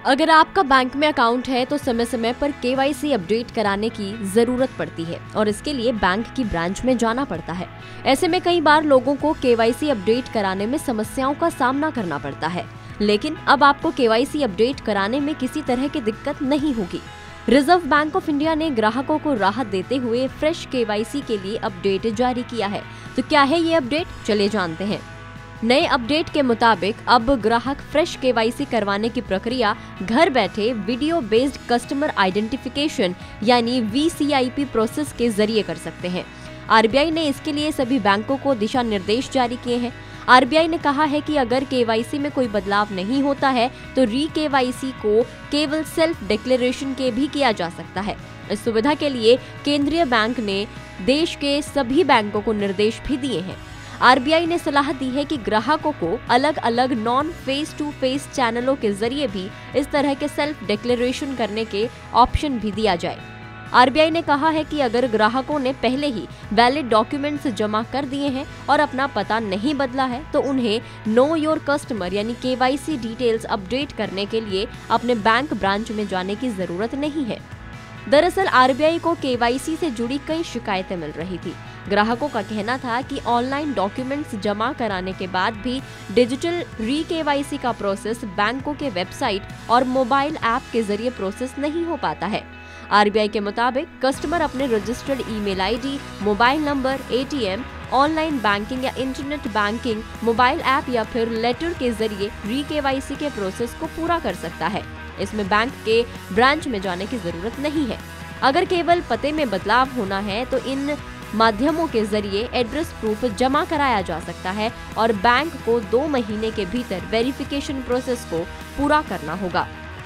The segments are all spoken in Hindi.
अगर आपका बैंक में अकाउंट है तो समय समय पर केवाईसी अपडेट कराने की जरूरत पड़ती है और इसके लिए बैंक की ब्रांच में जाना पड़ता है। ऐसे में कई बार लोगों को केवाईसी अपडेट कराने में समस्याओं का सामना करना पड़ता है, लेकिन अब आपको केवाईसी अपडेट कराने में किसी तरह की दिक्कत नहीं होगी। रिजर्व बैंक ऑफ इंडिया ने ग्राहकों को राहत देते हुए फ्रेश केवाईसी के लिए अपडेट जारी किया है। तो क्या है ये अपडेट, चलिए जानते हैं। नए अपडेट के मुताबिक अब ग्राहक फ्रेश केवाईसी करवाने की प्रक्रिया घर बैठे वीडियो बेस्ड कस्टमर आइडेंटिफिकेशन यानी VCIP प्रोसेस के जरिए कर सकते हैं। RBI ने इसके लिए सभी बैंकों को दिशा निर्देश जारी किए हैं। RBI ने कहा है कि अगर केवाईसी में कोई बदलाव नहीं होता है तो री-केवाईसी को केवल सेल्फ डिक्लेरेशन के भी किया जा सकता है। इस सुविधा के लिए केंद्रीय बैंक ने देश के सभी बैंकों को निर्देश भी दिए हैं। RBI ने सलाह दी है कि ग्राहकों को अलग अलग नॉन फेस टू फेस चैनलों के जरिए भी इस तरह के सेल्फ डिक्लेरेशन करने के ऑप्शन भी दिया जाए। RBI ने कहा है कि अगर ग्राहकों ने पहले ही वैलिड डॉक्यूमेंट्स जमा कर दिए हैं और अपना पता नहीं बदला है तो उन्हें नो योर कस्टमर यानी केवाईसी डिटेल्स अपडेट करने के लिए अपने बैंक ब्रांच में जाने की जरूरत नहीं है। दरअसल RBI को केवाईसी से जुड़ी कई शिकायतें मिल रही थी। ग्राहकों का कहना था कि ऑनलाइन डॉक्यूमेंट्स जमा कराने के बाद भी डिजिटल री-केवाईसी का प्रोसेस बैंकों के वेबसाइट और मोबाइल ऐप के जरिए प्रोसेस नहीं हो पाता है। RBI के मुताबिक कस्टमर अपने registered email ID, mobile number, ATM, online banking या इंटरनेट बैंकिंग, मोबाइल ऐप या फिर लेटर के जरिए री-केवाईसी के प्रोसेस को पूरा कर सकता है। इसमें बैंक के ब्रांच में जाने की जरूरत नहीं है। अगर केवल पते में बदलाव होना है तो इन माध्यमों के जरिए एड्रेस प्रूफ जमा कराया जा सकता है और बैंक को 2 महीने के भीतर वेरिफिकेशन प्रोसेस को पूरा करना होगा।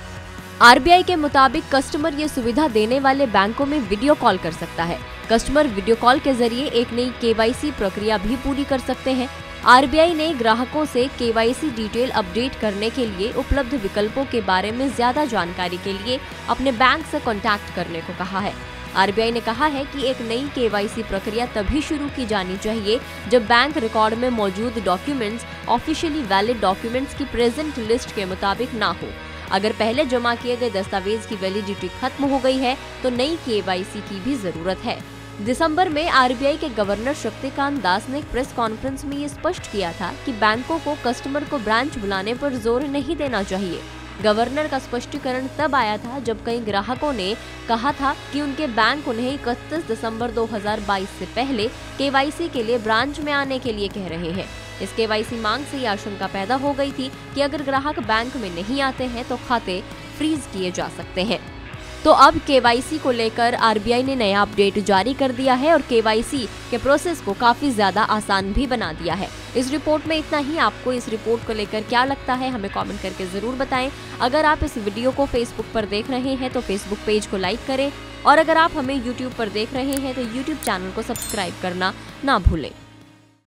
RBI के मुताबिक कस्टमर ये सुविधा देने वाले बैंकों में वीडियो कॉल कर सकता है। कस्टमर वीडियो कॉल के जरिए एक नई केवाईसी प्रक्रिया भी पूरी कर सकते हैं। RBI ने ग्राहकों से केवाईसी डिटेल अपडेट करने के लिए उपलब्ध विकल्पों के बारे में ज्यादा जानकारी के लिए अपने बैंक से कॉन्टैक्ट करने को कहा है। RBI ने कहा है कि एक नई केवाईसी प्रक्रिया तभी शुरू की जानी चाहिए जब बैंक रिकॉर्ड में मौजूद डॉक्यूमेंट्स ऑफिशियली वैलिड डॉक्यूमेंट्स की प्रेजेंट लिस्ट के मुताबिक ना हो। अगर पहले जमा किए गए दस्तावेज की वैलिडिटी खत्म हो गई है तो नई केवाईसी की भी जरूरत है। दिसंबर में RBI के गवर्नर शक्तिकांत दास ने एक प्रेस कॉन्फ्रेंस में ये स्पष्ट किया था कि बैंकों को कस्टमर को ब्रांच बुलाने पर जोर नहीं देना चाहिए। गवर्नर का स्पष्टीकरण तब आया था जब कई ग्राहकों ने कहा था कि उनके बैंक उन्हें 31 दिसंबर 2022 से पहले केवाईसी के लिए ब्रांच में आने के लिए कह रहे हैं। इस केवाईसी मांग से ये आशंका पैदा हो गई थी कि अगर ग्राहक बैंक में नहीं आते हैं तो खाते फ्रीज किए जा सकते हैं। तो अब केवाईसी को लेकर RBI ने नया अपडेट जारी कर दिया है और केवाईसी के प्रोसेस को काफी ज्यादा आसान भी बना दिया है। इस रिपोर्ट में इतना ही। आपको इस रिपोर्ट को लेकर क्या लगता है हमें कमेंट करके जरूर बताएं। अगर आप इस वीडियो को फेसबुक पर देख रहे हैं तो फेसबुक पेज को लाइक करें और अगर आप हमें यूट्यूब पर देख रहे हैं तो यूट्यूब चैनल को सब्सक्राइब करना ना भूलें।